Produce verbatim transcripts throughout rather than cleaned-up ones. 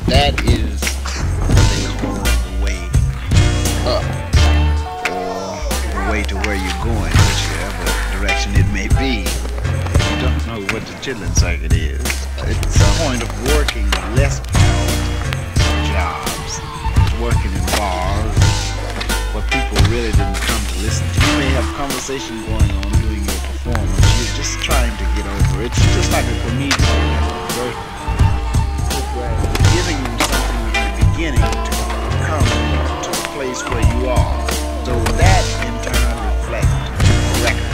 That is what they call the way up, or the way to where you're going, whichever direction it may be. You don't know what the chitlin circuit is. It's a point of working less power jobs, working in bars, where people really didn't come to listen to. You may have conversation going on during your performance. You're just trying to get over it. It's just like a comedian. Giving them something in the beginning to come to the place where you are. So that in turn reflects the records.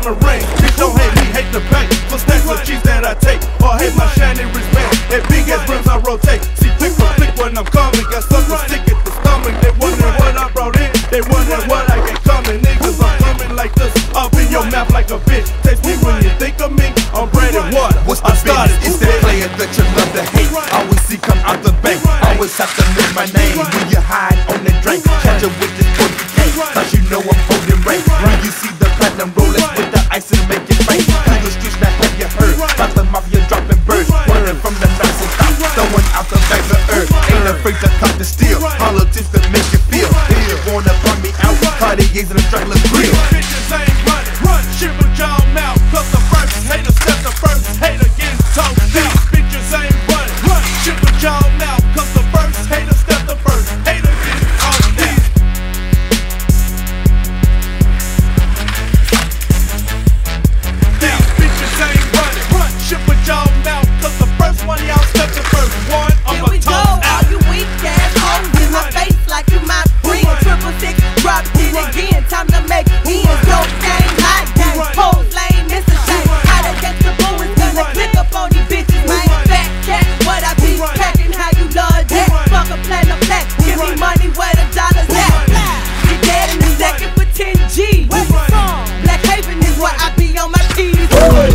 diamond ring. Bitch, don't hate me, hate the bank. For stacks of cheese that I take, or hate my shiny wristband. And big ass rims I rotate. See, flick for flick when I'm coming. Got something stick at the stomach. They wondering what I brought in. They wondering what I get coming. Niggas, I'm coming like this. Up in your mouth like a bitch. Taste me when you think of me. I'm bread and water. What's the business? It's that player that you love to hate. Always see come out the bank. Always have to miss my name. When you hide on the drink, catch up with this boy you can't. Cause you know I'm holding rank. When you see the platinum rollers with the ice and make it rain. Through the streets, now have you heard about the mafia dropping birds? Running from the knocks and stops, throwing out the bags of earth. Ain't afraid to come to steal. Politics to make you feel. If you wanna burn me out, Cartier's and the struggler's real. Bitches ain't running, run, shit with y'all mouth. Cause the first hater step the first hater getting talked down. Bitches ain't running, run, shit with y'all mouth. Cause the first hater step the first hater getting talked down. These bitches ain't running, run, shit with y'all mouth. Cause the first one y'all step the first one. I'm Here we go, all you weak ass hoes in my face like you my friend. Triple six, drop it again, time to make ends. Dope game, hot game, pose lane, it's a shame. How they get the boo is gonna click up on these bitches, man. Fat cat, what I be packing, how you love that. Fuck a platinum black, give me money where the dollars at. You dead in a second for ten G. Black Haven is where I be on my keys.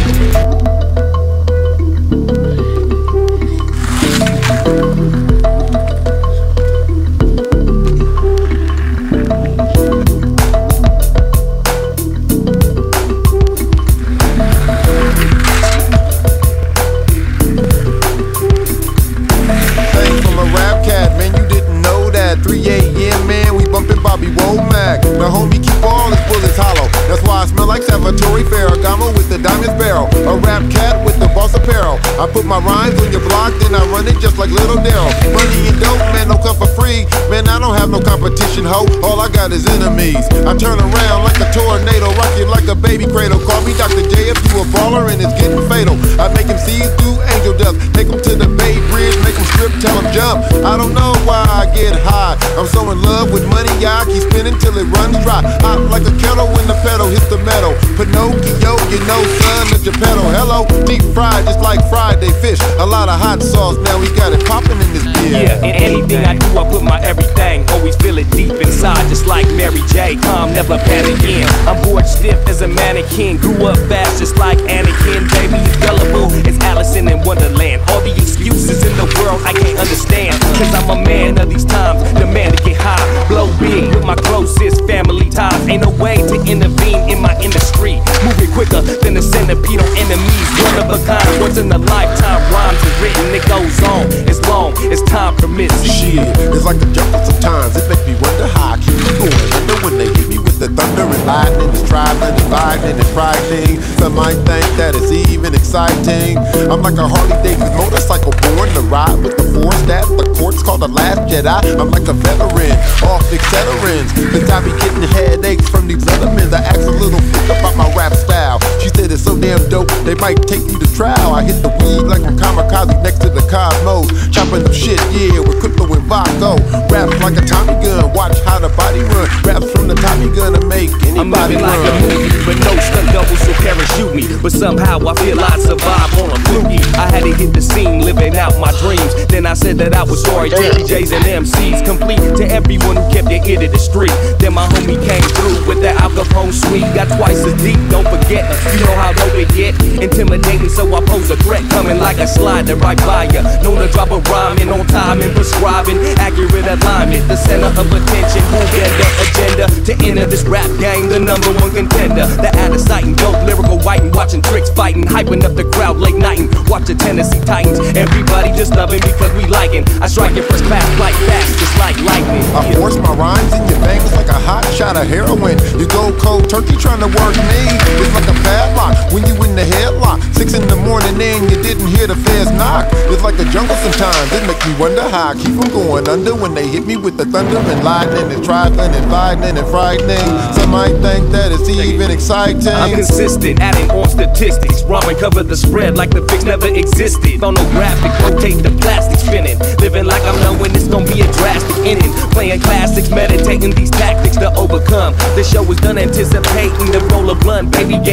three A M, man, we bumpin' Bobby Womack. The homie keep all his bullets hollow. That's why I smell like Salvatore Ferragamo with the diamond barrel. A rap cat with the boss apparel. I put my rhymes on your block, then I run it just like Little Daryl. Money and dope, man, don't come for free. Man, I don't have no competition, ho. All I got is enemies. I turn around like a tornado, rock you like a baby cradle. Call me Doctor J if you a baller and it's getting fatal. I make him see through angel dust. Take him to the Bay Bridge, make him strip, tell him jump. I don't know why I get high. I'm so in love with money, I keep spinning till it runs dry. Hot like a kettle when the pedal hits the metal. Pinocchio, you know, son of Geppetto. Hello, deep fried just like Friday fish. A lot of hot sauce, now we got it popping in this beer. Yeah, in anything I do, I put my everything. Always feel it deep inside, just like Mary J. Calm, never panicking. I'm bored stiff as a mannequin. Grew up fast, just like Anakin. Baby, you gullible as Allison in Wonderland. All the excuses in the world I can't understand. Cause I'm a man of these times, the man to get high. Blow big with my closest family ties. Ain't no way to intervene in my industry. Moving quicker than the centipede on enemies. One of a kind, once in a lifetime. Rhymes is written, it goes on. It's long, it's time permits. Shit, it's like the jumper sometimes. It make me wonder how I keep it going. Wonder when they hit me with the thunder and lightning. It's tribal and vibing and frightening. Some might think that it's even exciting. I'm like a Harley Davidson motorcycle born to ride with the force that the court's called the Last Jedi. I'm like a veteran, off Excederins. Cause I be getting headaches from these lettermans. I asked a little freak about my rap style. She said it's so damn dope, they might take you to trial. I hit the weed like I'm kamikaze next to the Cosmos. Chopping up shit, yeah, with Crypto and Vaco. Raps like a Tommy gun, watch how the body run. Raps from the Tommy gun to make anybody I'm run. like a movie, but no stunt doubles will parachute me. But somehow I feel I survive on a fluky. I had to hit the scene, living out my dreams. Then I said that I was sorry, D Js and M Cs. Complete to everyone who kept their ear to the street. Then my homie came through with the Al Capone suite. Got twice as deep, don't forget. You know how low it get. Intimidating, so I pose a threat. Coming like a slider right by ya. Known to drop a rhyme in on time and prescribing accurate alignment. The center of attention, who get the agenda to enter this rap game, the number one contender. The out of sight and dope, lyrical whiting, watching tricks fighting, hyping up the crowd late nighting. Watch the Tennessee Titans, everybody just loving because we liking. I strike it first class, like fast, just like lightning. I force my rhymes in your veins like a hot shot of heroin. You go cold turkey trying to work me. It's like a padlock when you in the headlock. Six in the morning and you didn't hear the feds knock. It's like a jungle sometimes. It make me wonder how I keep from going under when they hit me with the thunder and lightning and trifling and violent and frightening. Some might think that it's even exciting. I'm consistent, adding on statistics. Rhyme and cover the spread like the fix never existed. Phonographic, rotate the plastic spinning. Living like I'm knowing it's gonna be a drastic ending. Playing classics, meditating these tactics to overcome. The show is done anticipating the roll of blunt. Baby getting angry.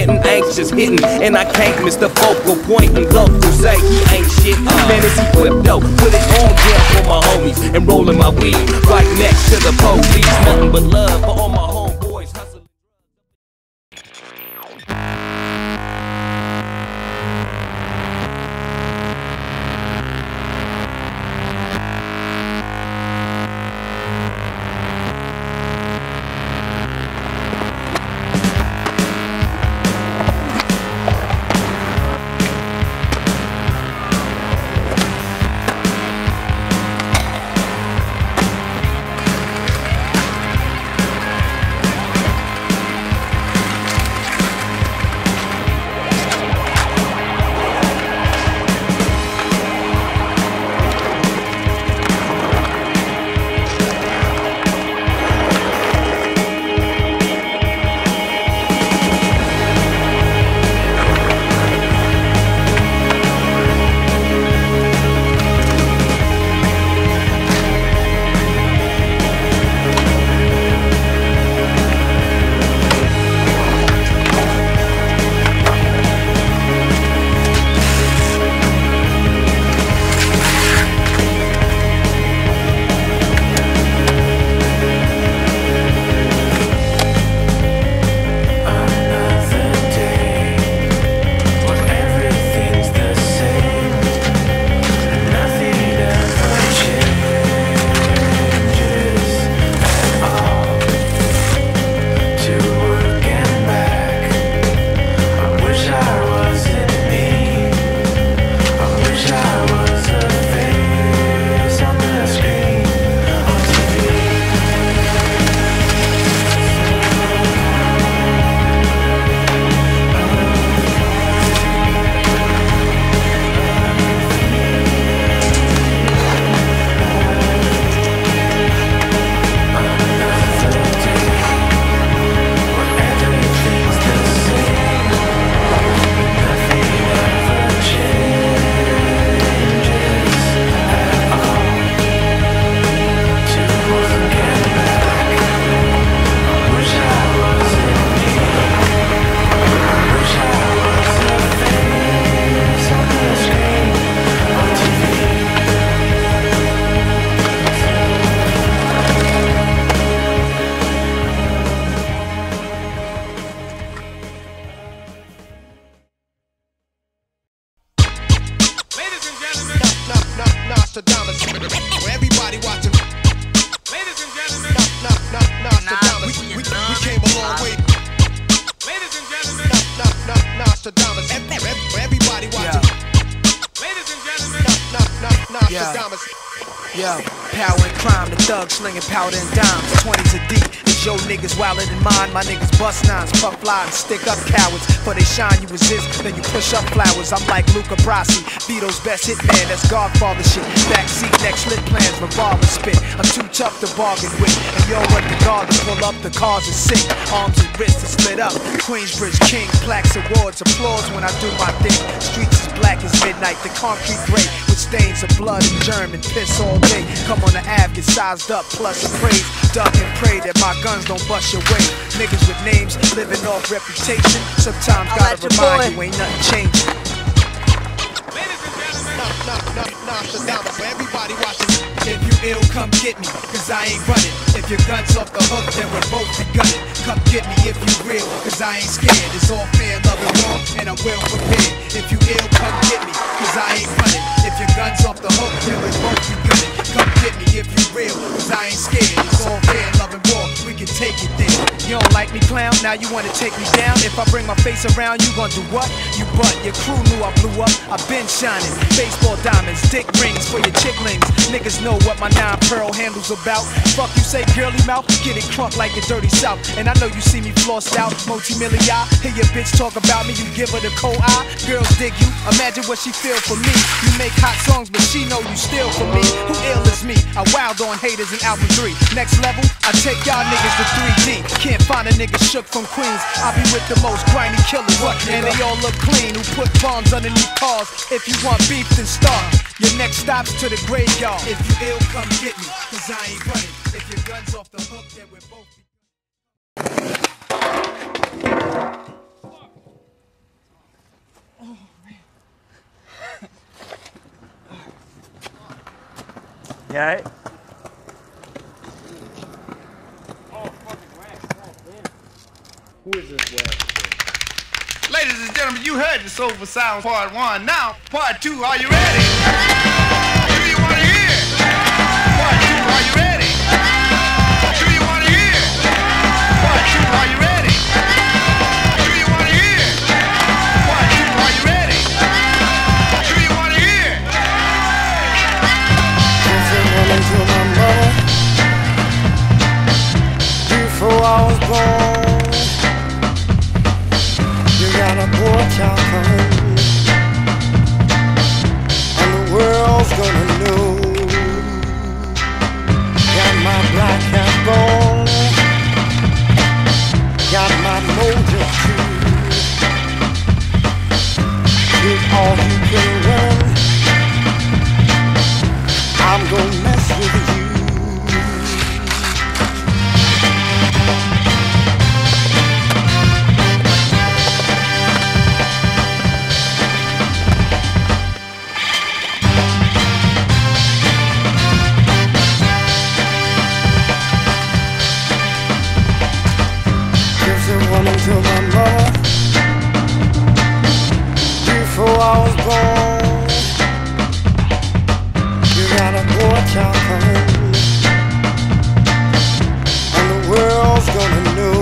hits just hitting, and I can't miss the focal point. And local say he ain't shit. Man, is equipped though. Put it on down for my homies and rolling my weed right next to the police. Nothing but love for all my homeboys. Hustle. Yo, power and crime, the thugs slinging powder and dimes, twenties a deep. It's your niggas wilder than mine, my niggas bust nines, puff fly and stick up cowards. For they shine, you resist, then you push up flowers. I'm like Luca Brasi, Vito's best hitman, that's Godfather shit. Backseat, next lit plans, revolver spit. I'm too tough to bargain with, and yo, what the guard to pull up, the cars are sick. Arms and wrists are split up. Queensbridge King, plaques, awards, applause when I do my thing. Streets as black as midnight, the concrete gray, with stains of blood and germ and piss all day. Come on the Ave, get sized up, plus a praise. Duck and pray that my guns don't bust your way. Niggas with names, living off reputation. Sometimes I'll gotta remind boy. you ain't nothing changing. Ladies and gentlemen, nah, nah, nah, Nostradamus, for everybody watching. If you ill, come get me, cause I ain't running. If your gun's off the hook, then we're both be gunning. Come get me if you real, cause I ain't scared. It's all fair, love and war, and I'm well prepared. If you ill, come get me, cause I ain't running. If your gun's off the hook, then we're both be gunning. Come get me if you real, cause I ain't scared. It's all fair, love and war, we can take it there. You don't like me, clown? Now you wanna take me down? If I bring my face around, you gon' do what? You butt, your crew knew I blew up. I've been shining, baseball diamonds, dick rings for your chicklings. Niggas know what my nine pearl handle's about. Fuck you say girly mouth, get it crunk like a dirty south. And I know you see me flossed out, multi-million. Hear your bitch talk about me, you give her the cold eye. Girls dig you, imagine what she feel for me. You make hot songs, but she know you still for me. Who ill is me? I wild on haters in album three. Next level, I take y'all niggas to three D. Can't find a nigga shook from Queens. I be with the most grimy killers, what? And they all look clean. Who put bombs underneath cars? If you want beef, then start. Your next stop's to the graveyard. If you ill, come get me, cause I ain't running. If your gun's off the hook, then we're both. You alright? Who is this guy? Ladies and gentlemen, you heard the Soulful Sound Part One. Now, Part Two. Are you ready? Do you want to hear? Part Two. Are you ready? Do you want to hear? Part Two. Are you ready? Do you want to hear? Part Two. Are you ready? Do you want to hear? Just a woman to my mother. Before I was born, you got a poor child coming, and the world's gonna know. Got my black hat gone, got my mojo too. Did all you can win, I'm gonna mess with you. Woman to my mother. Before I was born, you got a poor child coming, and the world's gonna know.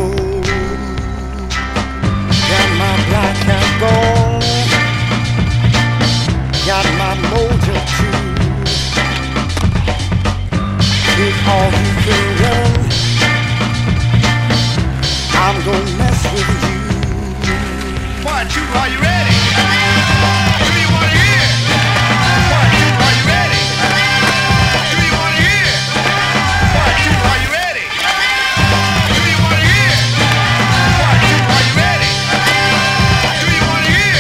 Got my black hat gone, got my mojo too. Did all you can win, I'm gonna mess with you. Part Two, are you ready? Do you want to hear? Part Two, are you ready? Do you want to hear? Part Two, are you ready? Do you want to hear? Part Two, are you ready? Do you want to hear?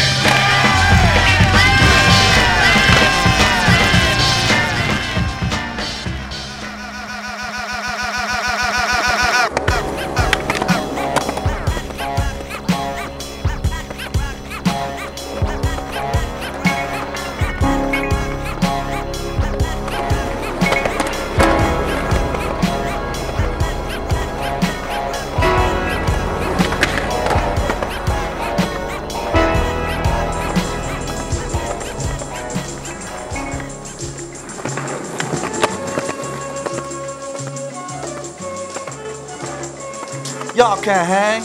Y'all can't hang.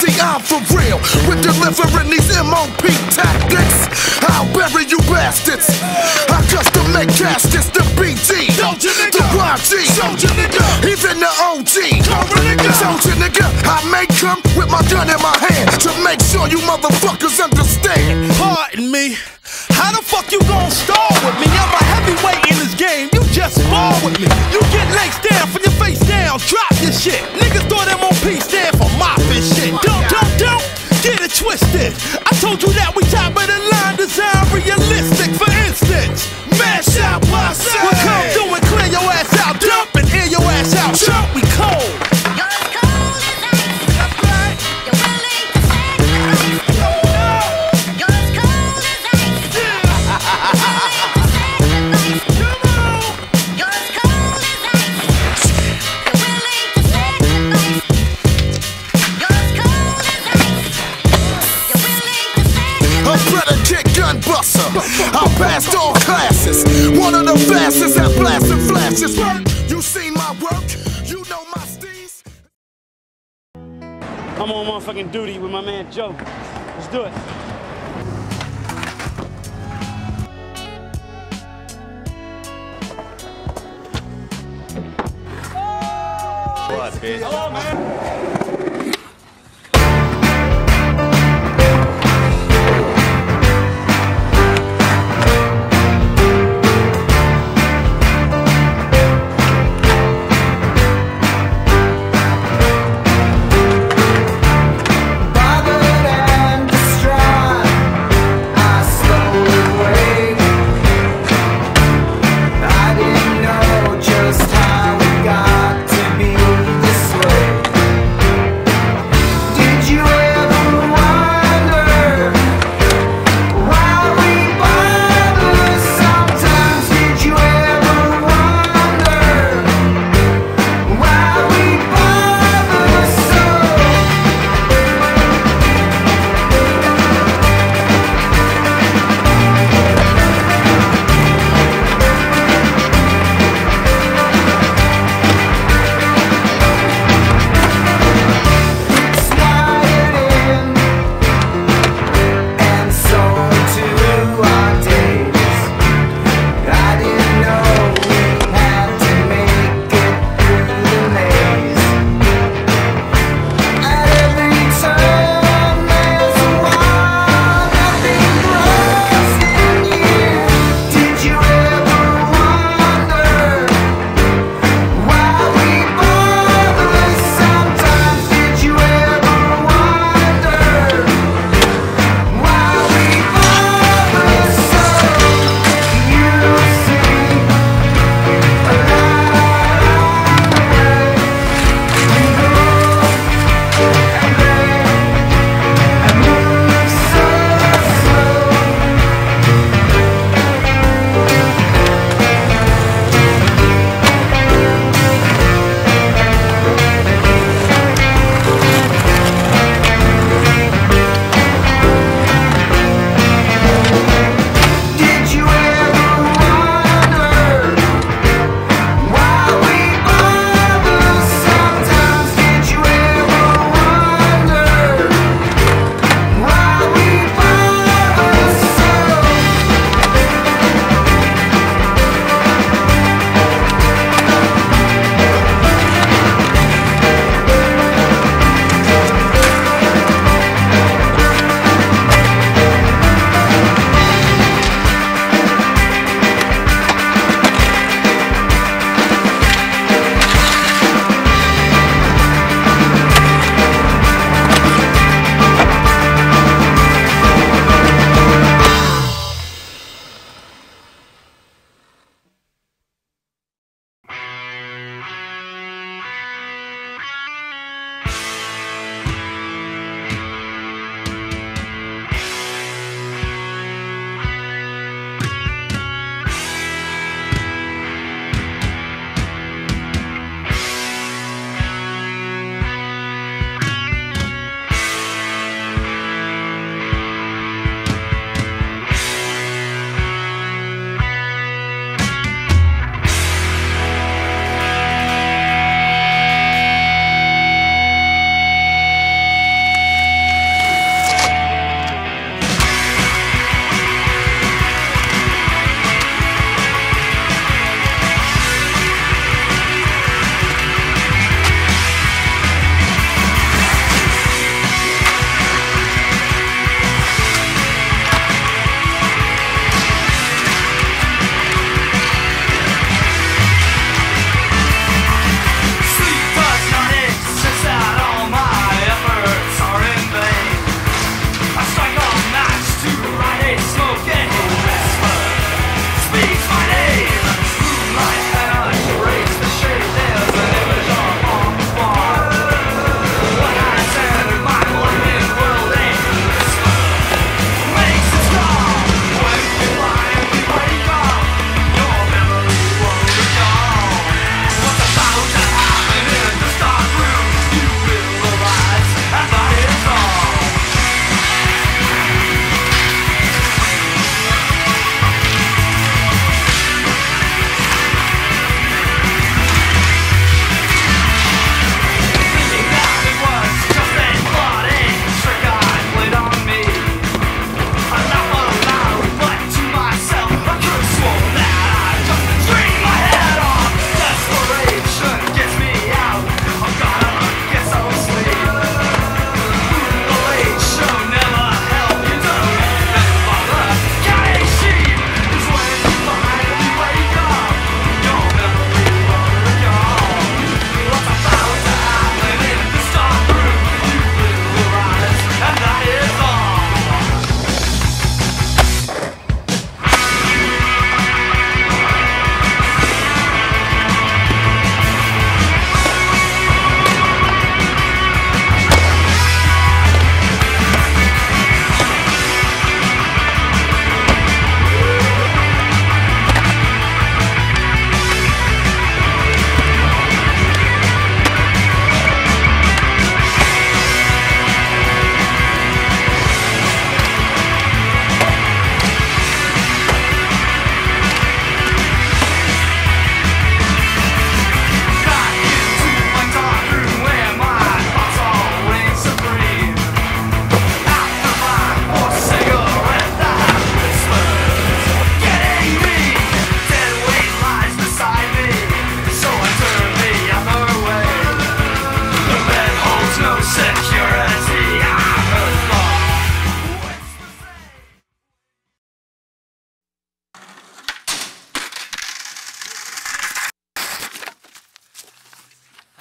see I'm for real with delivering these M O P tactics. I'll bury you bastards. I custom make caskets, the B G, the Y G, even the O G. Soldier nigga, I make come with my gun in my hand to make sure you motherfuckers understand. Pardon me, how the fuck you gon' stall with me? I'm a heavyweight in this game, you just spar with me. You get legs down from your face down, drop your shit. Niggas thought M O P stand for mopping shit. Don't, don't, don't get it twisted. I told you that we top of the line, design realistic. For instance, mash out, what's up? We'll come through and clear your ass out, dump and air your ass out. Jump, we cold. I passed all classes, one of the fastest at blasting flashes. You seen my work, you know my steez. I'm on motherfucking duty with my man Joe. Let's do it. What, bitch? Hello, man. Just how we got to be this way.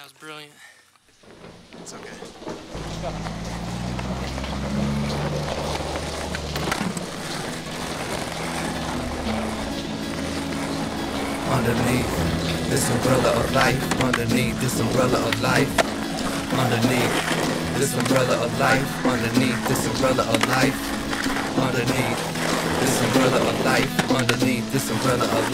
That was brilliant. It's okay. Underneath this umbrella of life, underneath this umbrella of life, underneath this umbrella of life, underneath this umbrella of life, underneath this umbrella of life, underneath this umbrella of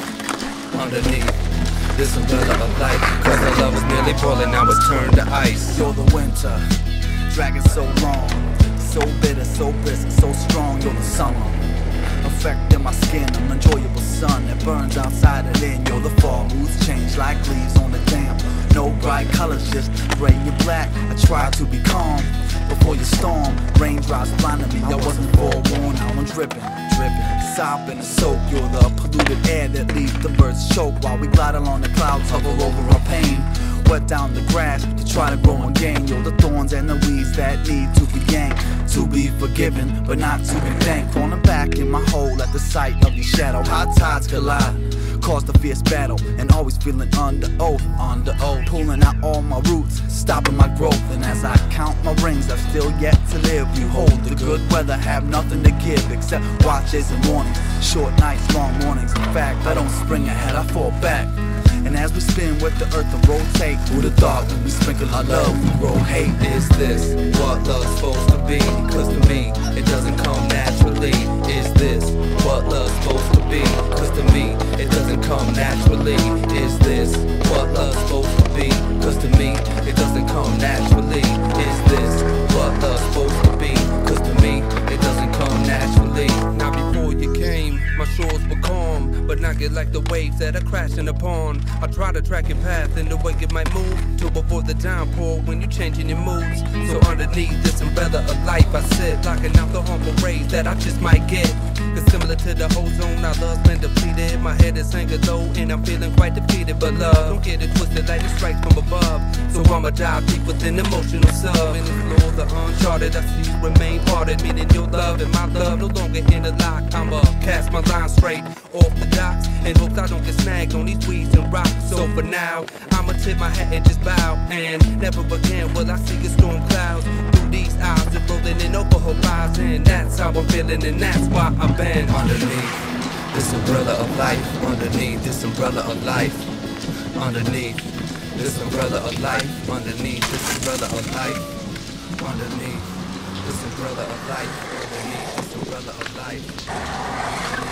life, underneath this umbrella of life. Cause the love was nearly boiling, now it's turned to ice. You're the winter, dragging so long, so bitter, so brisk, so strong. You're the summer, affecting my skin, an enjoyable sun that burns outside and in. You're the fall, moods change like leaves on the dam. No bright colors, just gray and black. I try to be calm before your storm. Raindrops blinded me, I wasn't forewarned. Now I'm dripping, dripping, sopping and soak. You're the polluted air that leaves the birds choke while we glide along the clouds, hover over our pain. Wet down the grass to try to grow and gain. You're the thorns and the weeds that need to be yanked, to be forgiven, but not to be thanked. Crawling back in my hole at the sight of your shadow. High tides collide, caused a fierce battle, and always feeling under oath, under oath. Pulling out all my roots, stopping my growth. And as I count my rings, I've still yet to live. You hold the good weather, have nothing to give except watches and mornings, short nights, long mornings. In fact, I don't spring ahead, I fall back. And as we spin with the earth to rotate, who'd have thought when we sprinkle our love, we grow hate? Is this what love's supposed to be? Cause to me, it doesn't come naturally. Is this what love's supposed to be? Cause to me, it doesn't come naturally. Is this what love's supposed to be? Cause to me, it doesn't come naturally. Is this what love's supposed to be? Cause to me, it doesn't come naturally. Now before you came, my shores were calm, but now get like the waves that are crashing upon. I try to track your path in the way you might move to avoid the downpour when you're changing your moods. So underneath this umbrella of life, I sit blocking out the harmful rays that I just might get. Cause similar to the ozone, our love's been depleted. My head is hanging low and I'm feeling quite defeated. But love, don't get it twisted like it strikes from above. So I'ma dive deep with an emotional sub. In the floors are uncharted, I see you remain parted. Meaning your love and my love no longer interlock. I'ma cast my line straight off the docks in hopes I don't get snagged on these weeds and rocks. So for now, I'ma tip my hat and just bow. And never again will I see a storm clouds through these eyes and rolling in over horizon. That's how I'm feeling and that's why I've been underneath this umbrella of life, underneath this umbrella of life, underneath this umbrella of life, underneath this umbrella of life, underneath this umbrella of life, underneath this umbrella of life.